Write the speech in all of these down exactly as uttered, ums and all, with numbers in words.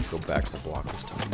go back to the block this time.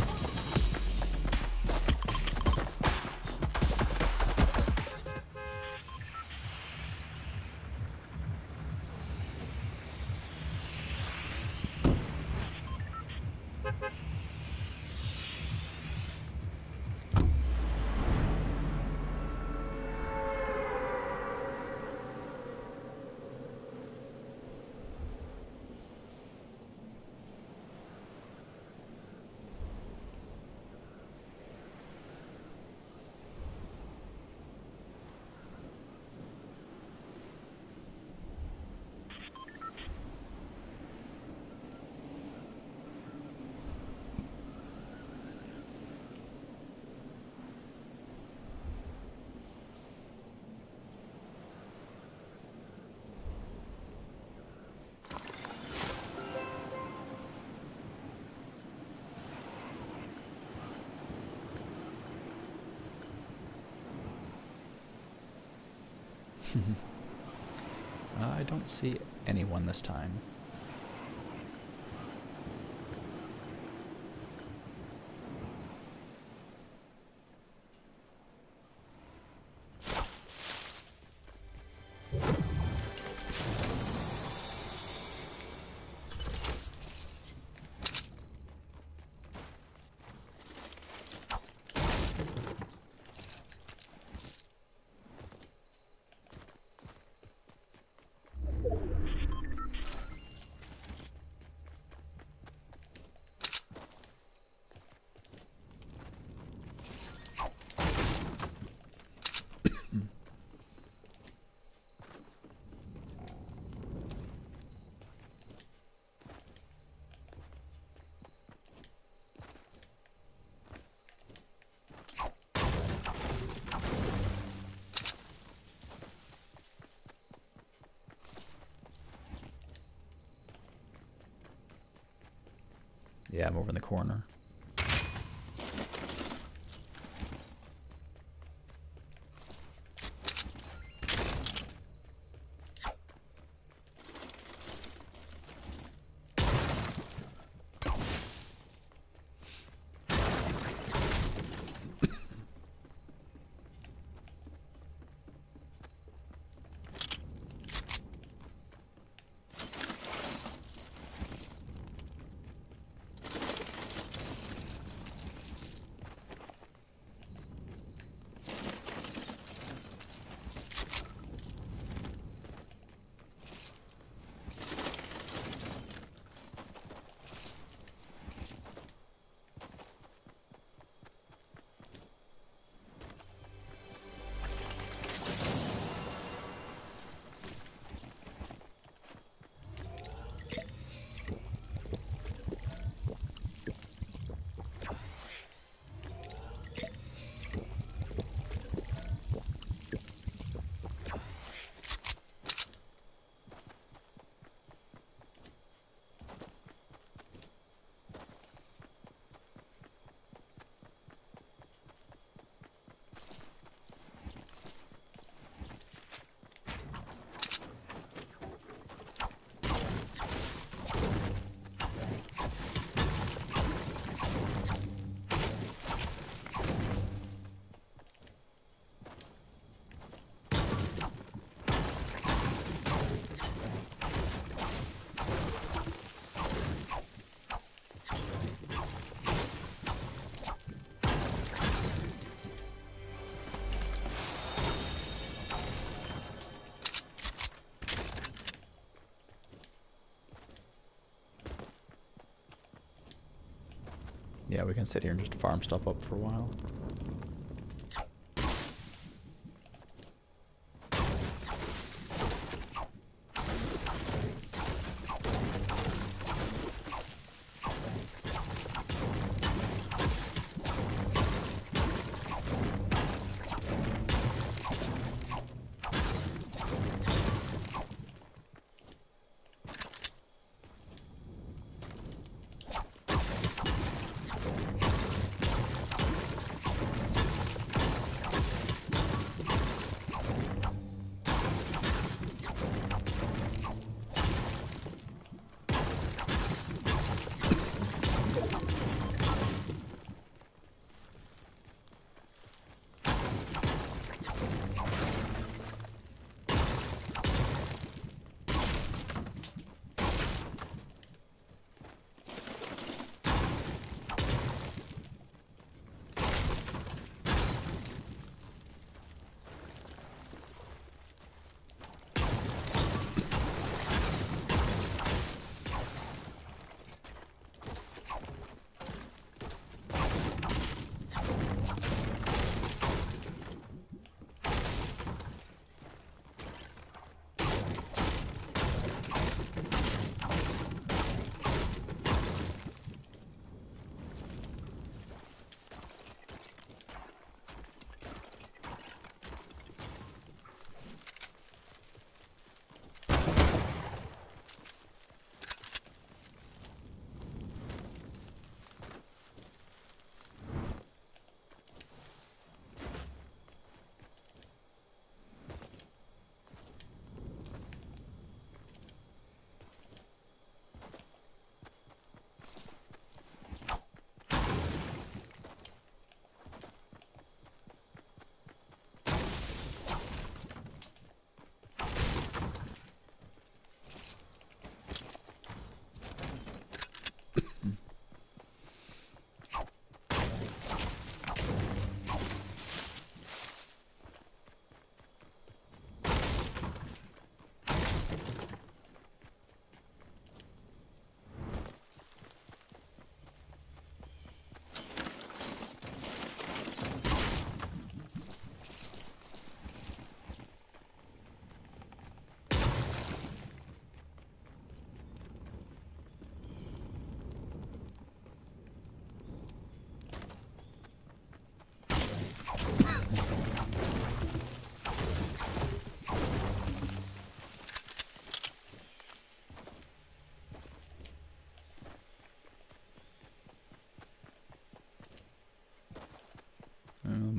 I don't see anyone this time. Yeah, I'm over in the corner. Yeah, we can sit here and just farm stuff up for a while.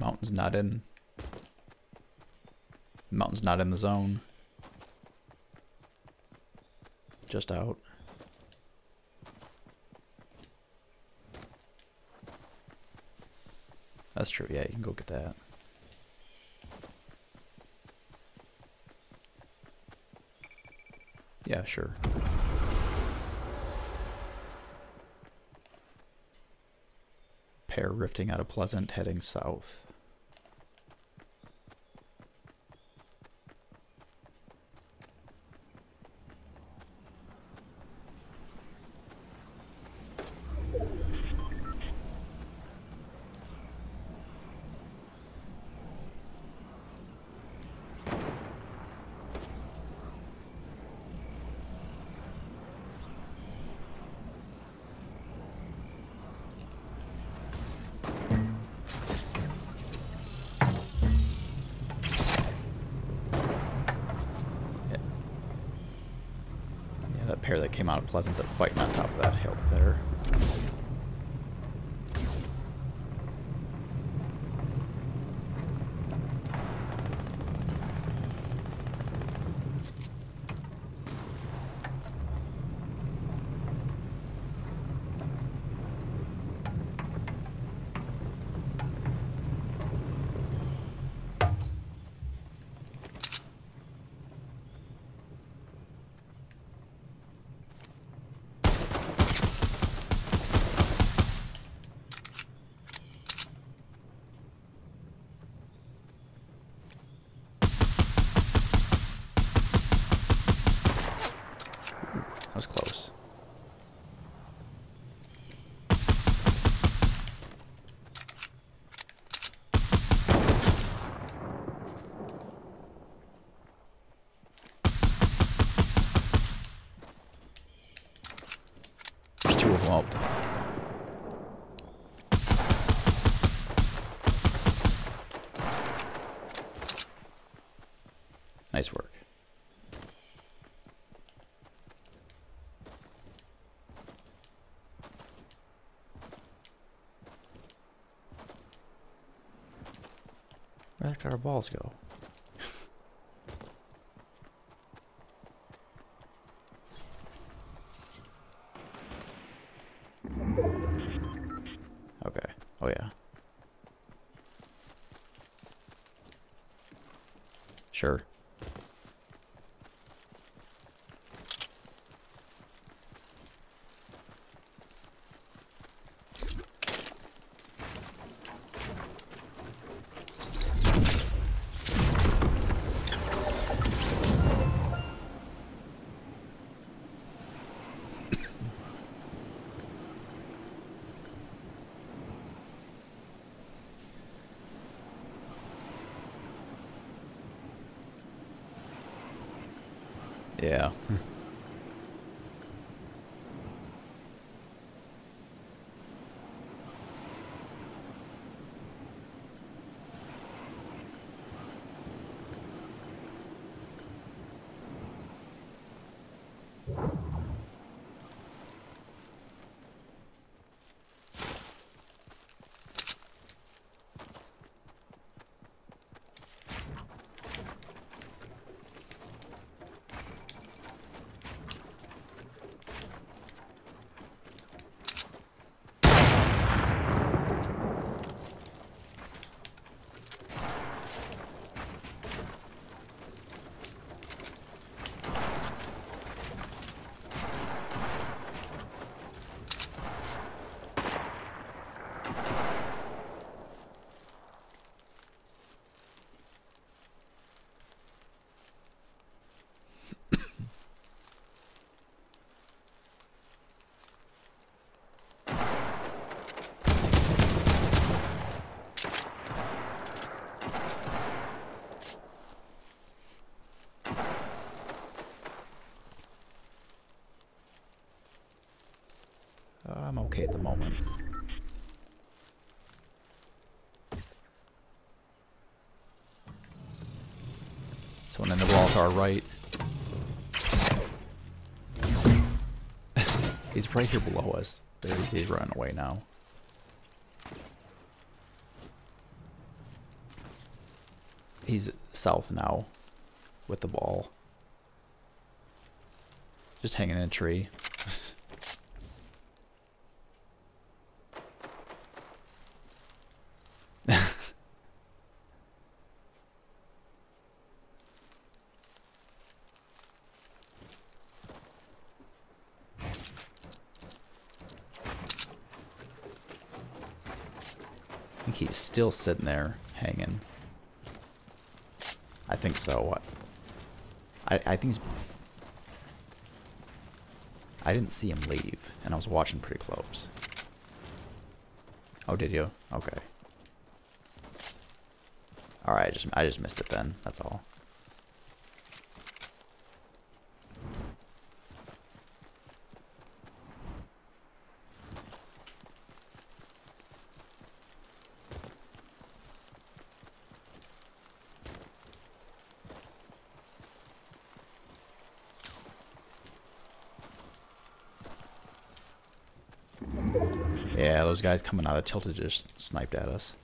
Mountain's not in. Mountain's not in the zone. Just out. That's true, yeah, you can go get that. Yeah, sure. Pair rifting out of Pleasant, heading south. Pair that came out of Pleasant, they're fighting on top of that hill there. That was close. There's two of them up. Nice work. Where did our balls go? Okay. Oh yeah. Sure. Yeah. I'm okay at the moment. Someone in the wall to our right. He's right here below us. There he is, he's running away now. He's south now with the ball. Just hanging in a tree. I think he's still sitting there, hanging. I think so. I, I think he's... I didn't see him leave, and I was watching pretty close. Oh, did you? Okay. Alright, I just, I just missed it then, that's all. Yeah, those guys coming out of tilted just sniped at us.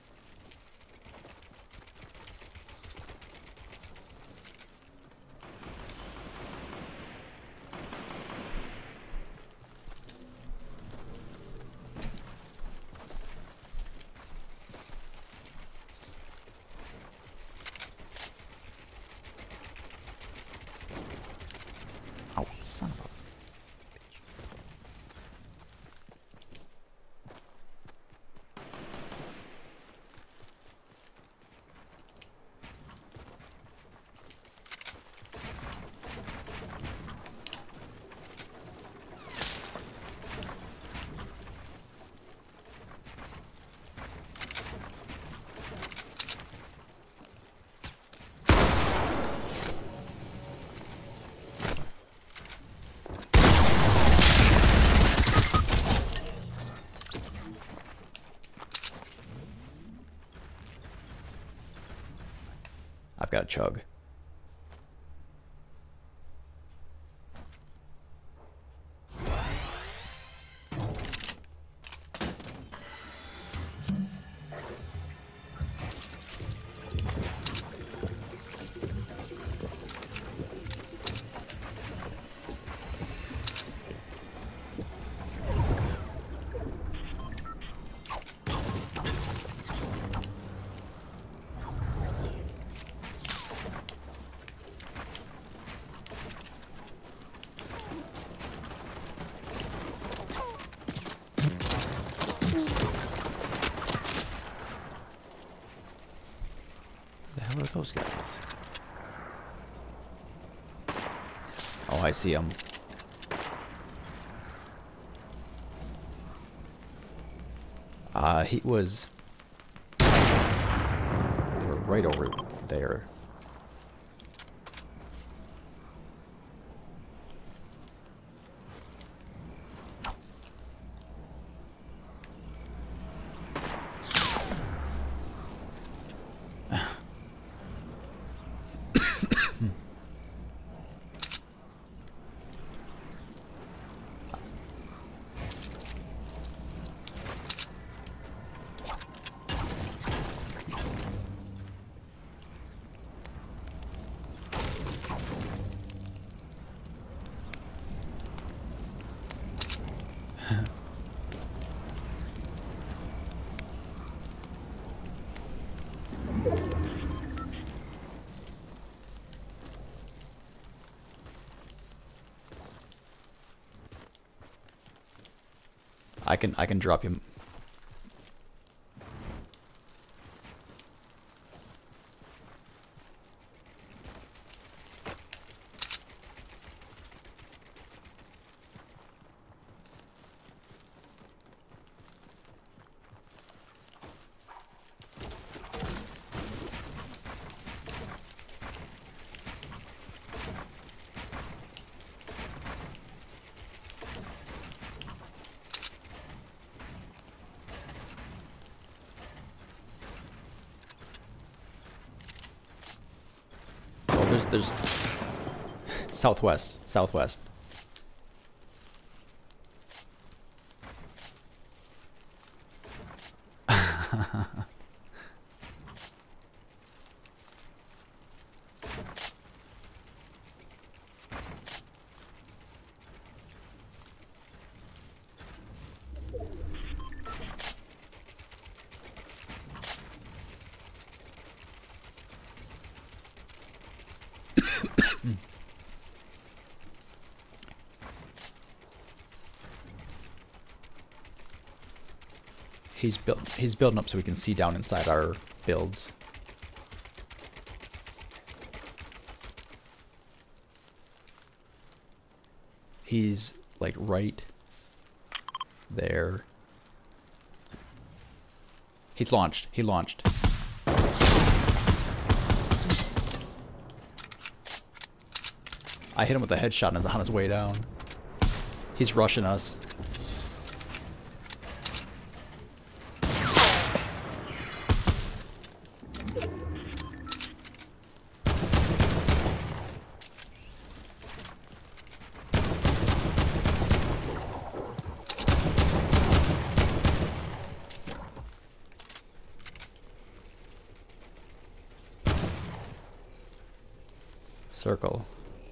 Oh, son of a... I've got a chug. What are those guys? Oh, I see them. Uh, he was... They were right over there. I can I can drop you. There's, there's southwest, southwest. He's built. He's building up so we can see down inside our builds. He's like right there. He's launched. He launched. I hit him with a headshot on his way down. He's rushing us. Circle.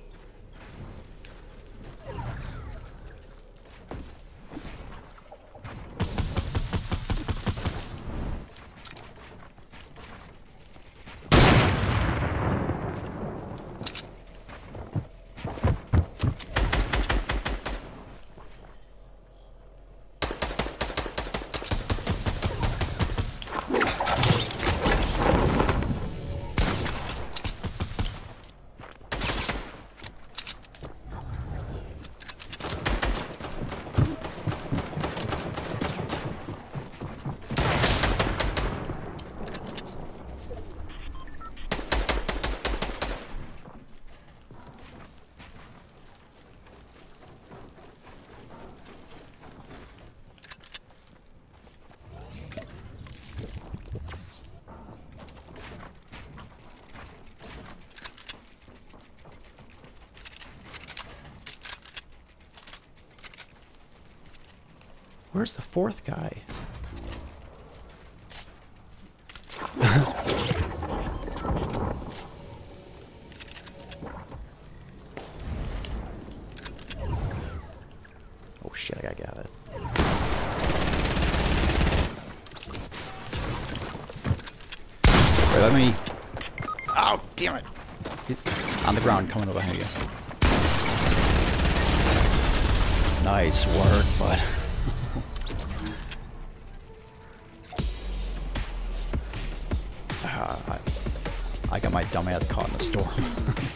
Where's the fourth guy? Oh shit, I gotta get it. Wait, let me... Oh, damn it! He's on the ground, coming over behind you. Nice work, bud. uh, I, I got my dumbass caught in a storm.